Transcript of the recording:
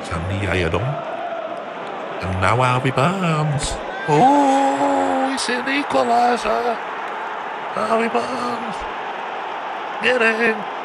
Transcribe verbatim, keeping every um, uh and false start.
Andy Ayadon. And now Harvey Barnes. Oh, it's an equaliser. Harvey Barnes. Get in.